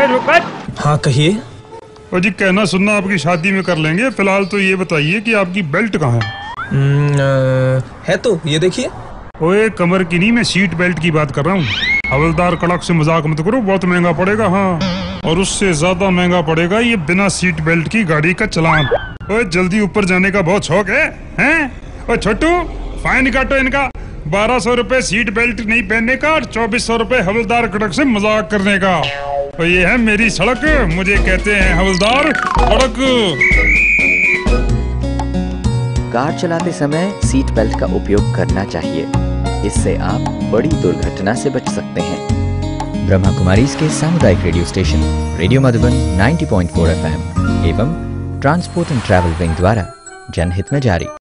रुकत। हाँ कहिए। और जी कहना सुनना आपकी शादी में कर लेंगे, फिलहाल तो ये बताइए कि आपकी बेल्ट कहाँ है? है तो ये देखिए। ओए कमर की नहीं, मैं सीट बेल्ट की बात कर रहा हूँ। हवलदार कड़क से मजाक मत करो, बहुत महंगा पड़ेगा। हाँ, और उससे ज्यादा महंगा पड़ेगा ये बिना सीट बेल्ट की गाड़ी का चलान। ओए जल्दी ऊपर जाने का बहुत शौक है, हैं? ओए छोटू, फाइन काटो इनका 1200 रुपए सीट बेल्ट नहीं पहनने का और 2400 रुपए हवलदार कड़क से मजाक करने का। तो ये है मेरी सड़क, मुझे कहते हैं हवलदार कड़क। कार चलाते समय सीट बेल्ट का उपयोग करना चाहिए, इससे आप बड़ी दुर्घटना से बच सकते हैं। ब्रह्मा कुमारी के सामुदायिक radio station radio Madhuban 90.4 FM एवं ट्रांसपोर्ट एंड ट्रैवल विंग द्वारा जनहित में जारी।